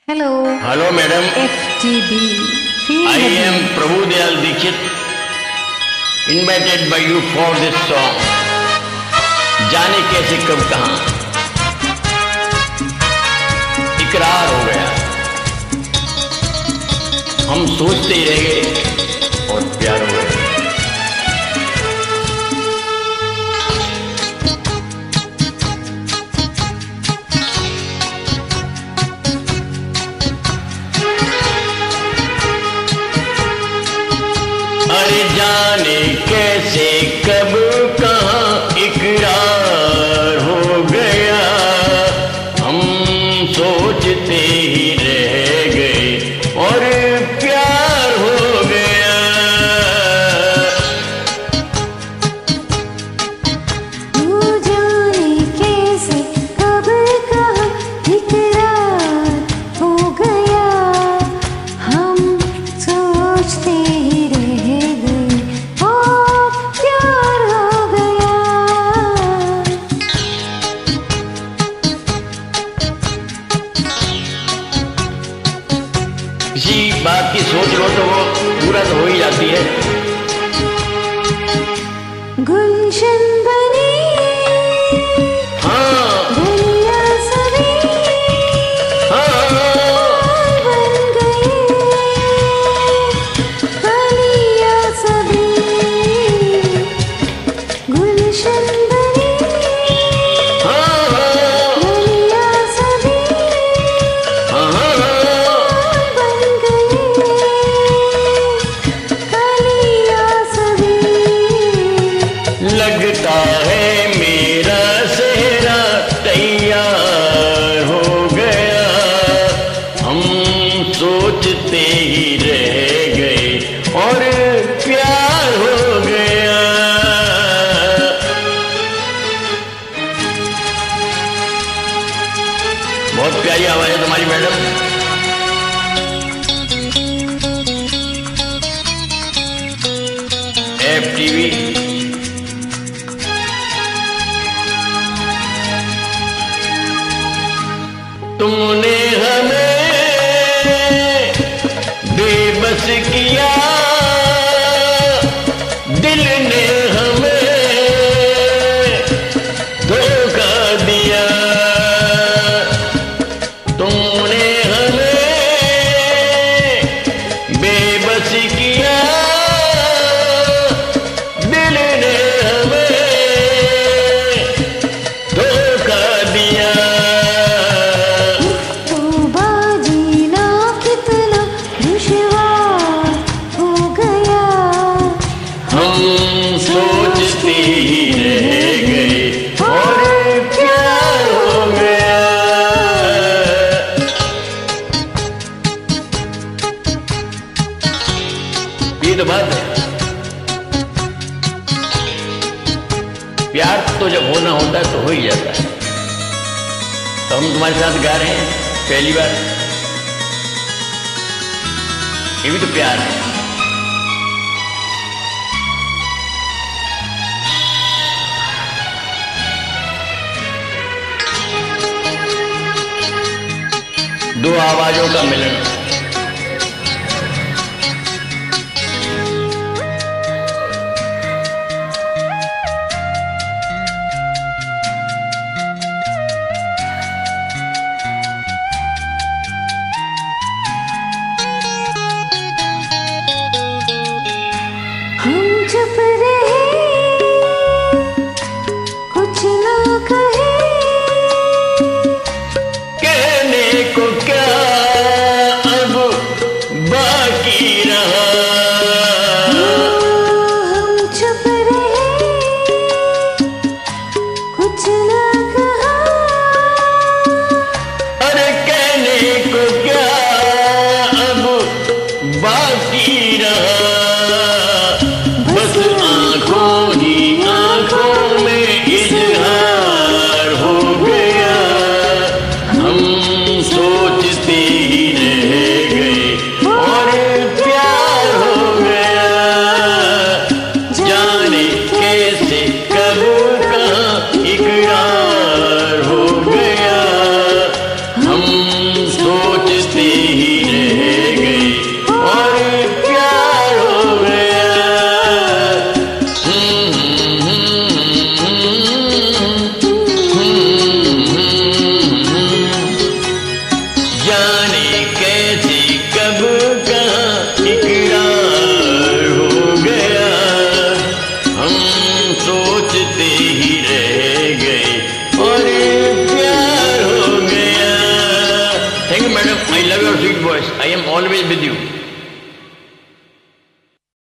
Hello. Hello, madam. FTB. I am Prabhu Dayal Dikshit, invited by you for this song. जाने कैसे कब कहां इकरार हो गया, हम सोचते ही रह गए और प्यार हो गया। अरे जाने कैसे कब कहां इकरार हो गया, हम सोचते ही रह गए और प्यार हो गया। तू जाने कैसे कब कहां इकरार हो गया, हम सोचते ही रह गए और प्यार हो गया। किसी बात की सोच लो तो वो पूरा तो हो ही जाती है। गुलशन बनी हाँ दुनिया सभी हाँ बन गई, कलियां सभी गुलशन बनी हाँ दुनिया सभी बन गई, कलियां सभी। लगता है मेरा सेहरा तैयार हो गया, हम सोचते ही रह गए और प्यार हो गया। बहुत प्यारी आवाज है तुम्हारी मैडम। FTV तुमने हमें बेबस किया, दिल ने हमें धोखा दिया। तुमने हमें बेबस किया, दिल ने हमें धोखा दिया। तो बाजीना कितना दुश्वार हो गया, हम सोचते ही रह गए और प्यार हो गया। ये तो बात है, प्यार तो जब होना होता है तो हो ही जाता है। तो हम तुम्हारे साथ गा रहे हैं पहली बार, ये भी तो प्यार है। दो आवाजों का मिलन। हम चुप रहे कुछ ना कहे, कहने को क्या अब बाकी रहा। हम चुप रहे कुछ ना कहा, अरे कहने को क्या अब बाकी रहा। बस आंखों ही आंखों में इजहार हो गया, हम सोचते universe, I am always with you.